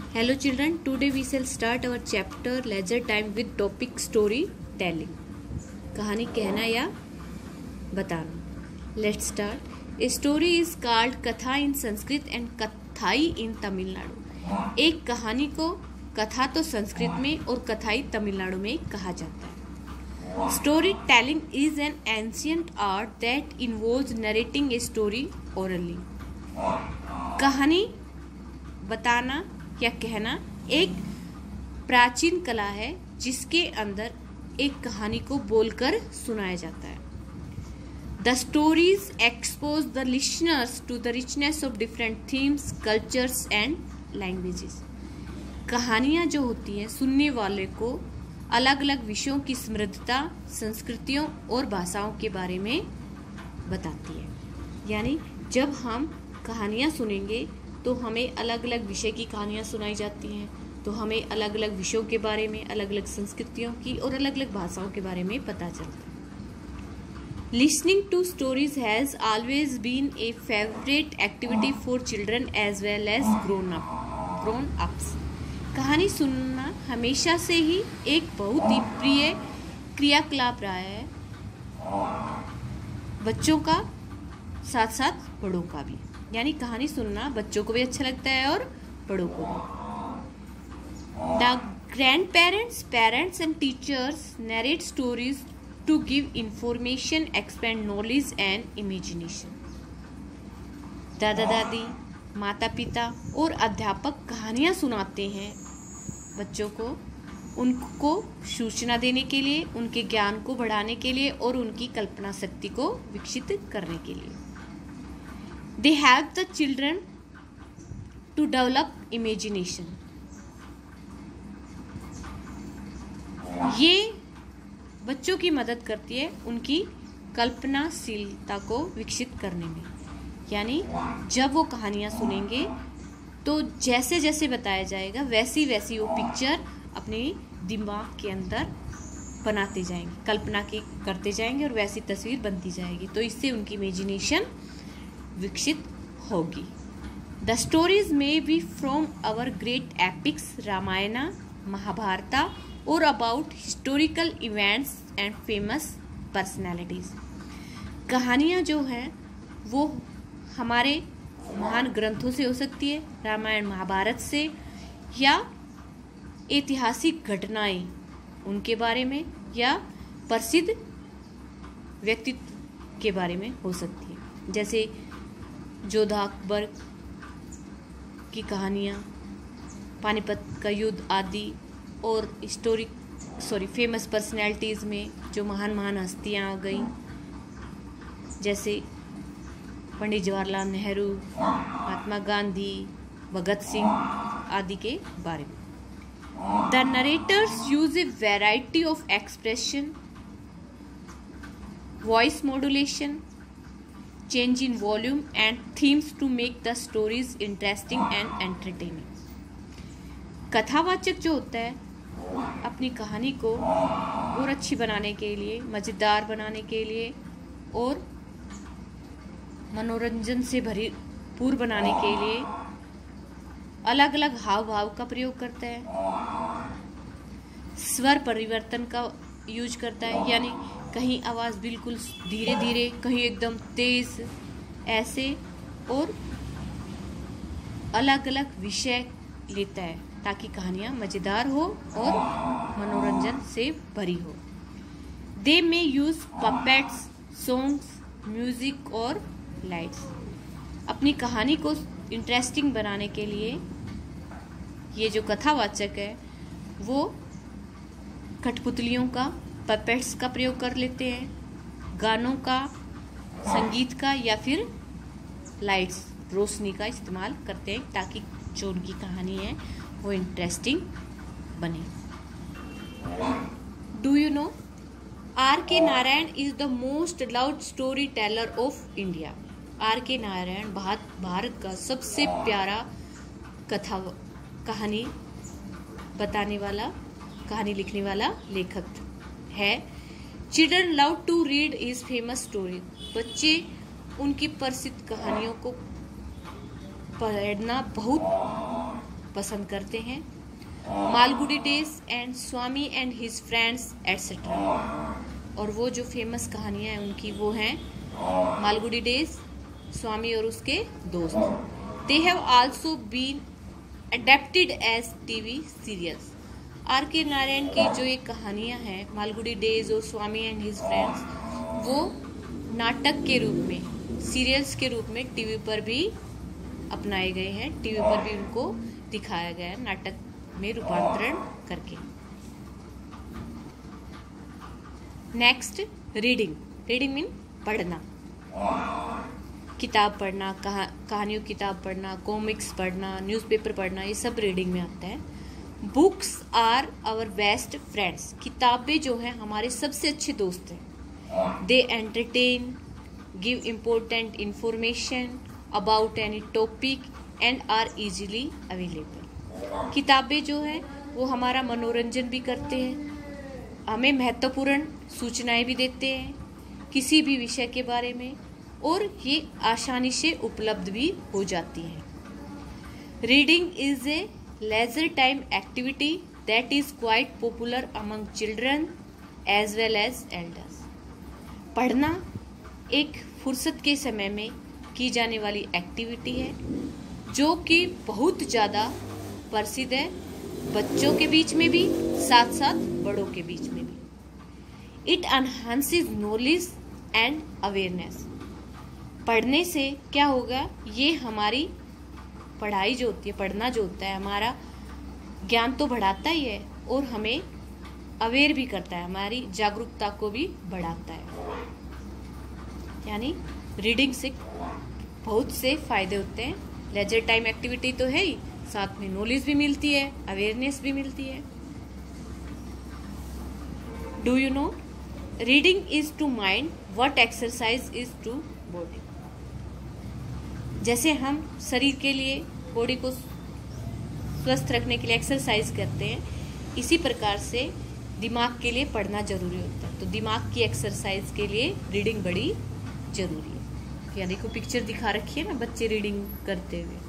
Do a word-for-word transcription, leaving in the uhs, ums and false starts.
Hello children, today we shall start our chapter leisure time with topic story telling. कहानी कहना या बताना. Let's start. A story is called कथा in Sanskrit and कथाई in Tamil Nadu. एक कहानी को कथा तो संस्कृत में और कथाई तमिलनाडु में कहा जाता है. Story telling is an ancient art that involves narrating a story orally. कहानी बताना या कहना एक प्राचीन कला है जिसके अंदर एक कहानी को बोलकर सुनाया जाता है. The stories expose the listeners to the richness of different themes, cultures and languages. कहानियाँ जो होती हैं सुनने वाले को अलग अलग विषयों की समृद्धता, संस्कृतियों और भाषाओं के बारे में बताती है. यानी जब हम कहानियाँ सुनेंगे तो हमें अलग अलग विषय की कहानियाँ सुनाई जाती हैं, तो हमें अलग अलग विषयों के बारे में, अलग अलग संस्कृतियों की और अलग अलग भाषाओं के बारे में पता चलता है. Listening to stories has always been a favorite activity for children as well as grown up, grown ups. कहानी सुनना हमेशा से ही एक बहुत ही प्रिय क्रियाकलाप रहा है, बच्चों का साथ साथ बड़ों का भी. यानी कहानी सुनना बच्चों को भी अच्छा लगता है और बड़ों को भी. The grandparents, parents and teachers narrate stories to give information, expand knowledge and imagination. दादा दादी, माता पिता और अध्यापक कहानियाँ सुनाते हैं बच्चों को, उनको सूचना देने के लिए, उनके ज्ञान को बढ़ाने के लिए और उनकी कल्पना शक्ति को विकसित करने के लिए. They help the children to develop imagination. ये बच्चों की मदद करती है उनकी कल्पनाशीलता को विकसित करने में. यानी जब वो कहानियाँ सुनेंगे तो जैसे जैसे बताया जाएगा वैसी वैसी वो पिक्चर अपने दिमाग के अंदर बनाते जाएंगे, कल्पना की करते जाएंगे और वैसी तस्वीर बनती जाएगी. तो इससे उनकी इमेजिनेशन विकसित होगी. द स्टोरीज में be from our great epics Ramayana, Mahabharata और about historical events and famous personalities. कहानियाँ जो हैं वो हमारे महान ग्रंथों से हो सकती है, रामायण महाभारत से, या ऐतिहासिक घटनाएं उनके बारे में या प्रसिद्ध व्यक्तित्व के बारे में हो सकती है. जैसे जोधा अकबर की कहानियाँ, पानीपत का युद्ध आदि, और हिस्टोरिक सॉरी फेमस पर्सनैलिटीज़ में जो महान महान हस्तियाँ आ गई जैसे पंडित जवाहरलाल नेहरू, महात्मा गांधी, भगत सिंह आदि के बारे में. The narrators use a variety of expression, voice modulation, change in volume and themes to make the stories interesting and entertaining. कथावाचक जो होता है अपनी कहानी को और अच्छी बनाने के लिए, मज़ेदार बनाने के लिए और मनोरंजन से भरपूर बनाने के लिए अलग अलग हाव भाव का प्रयोग करता है, स्वर परिवर्तन का यूज करता है. यानी कहीं आवाज़ बिल्कुल धीरे धीरे, कहीं एकदम तेज, ऐसे, और अलग अलग विषय लेता है ताकि कहानियाँ मज़ेदार हो और मनोरंजन से भरी हो. They may use puppets, songs, music और लाइट्स. अपनी कहानी को इंटरेस्टिंग बनाने के लिए ये जो कथावाचक है वो कठपुतलियों का, पपेट्स का प्रयोग कर लेते हैं, गानों का, संगीत का, या फिर लाइट्स, रोशनी का इस्तेमाल करते हैं ताकि जो उनकी कहानी है वो इंटरेस्टिंग बने. Do you know R K Narayan is the most loud story teller of India. R K Narayan Bharat का सबसे प्यारा कथा कहानी बताने वाला, कहानी लिखने वाला लेखक है. Children love to read his famous story. बच्चे उनकी प्रसिद्ध कहानियों को पढ़ना बहुत पसंद करते हैं। Malgudi days and Swami and his friends et cetera. और वो जो फेमस कहानियाँ हैं उनकी वो हैं मालगुडी डेज, स्वामी और उसके दोस्त। They have also been adapted as TV serials. R K Narayan की जो ये कहानियाँ हैं मालगुडी डेज और स्वामी एंड हिज फ्रेंड्स, वो नाटक के रूप में, सीरियल्स के रूप में टीवी पर भी अपनाए गए हैं। टीवी पर भी उनको दिखाया गया है नाटक में रूपांतरण करके। Next, reading. रीडिंग मीन पढ़ना, किताब पढ़ना, कहा कहानियों किताब पढ़ना, कॉमिक्स पढ़ना, न्यूज़पेपर पढ़ना, ये सब रीडिंग में आता है। Books are our best friends. किताबें जो हैं हमारे सबसे अच्छे दोस्त हैं। They entertain, give important information about any topic and are easily available. किताबें जो हैं वो हमारा मनोरंजन भी करते हैं, हमें महत्वपूर्ण सूचनाएं भी देते हैं किसी भी विषय के बारे में, और ये आसानी से उपलब्ध भी हो जाती हैं। Reading is a leisure time activity that is quite popular among children as well as elders. पढ़ना एक फुर्सत के समय में की जाने वाली एक्टिविटी है जो कि बहुत ज़्यादा प्रसिद्ध है बच्चों के बीच में भी, साथ साथ बड़ों के बीच में भी। It enhances knowledge and awareness. पढ़ने से क्या होगा, ये हमारी पढ़ाई जो होती है, पढ़ना जो होता है, हमारा ज्ञान तो बढ़ाता ही है और हमें अवेयर भी करता है, हमारी जागरूकता को भी बढ़ाता है। यानी रीडिंग से बहुत से फायदे होते हैं। लेजर टाइम एक्टिविटी तो है ही, साथ में नॉलेज भी मिलती है, अवेयरनेस भी मिलती है। Do you know, reading is to mind what exercise is to body. जैसे हम शरीर के लिए, बॉडी को स्वस्थ रखने के लिए एक्सरसाइज करते हैं, इसी प्रकार से दिमाग के लिए पढ़ना जरूरी होता है। तो दिमाग की एक्सरसाइज के लिए रीडिंग बड़ी जरूरी है। या देखो पिक्चर दिखा रखी है ना, बच्चे रीडिंग करते हुए।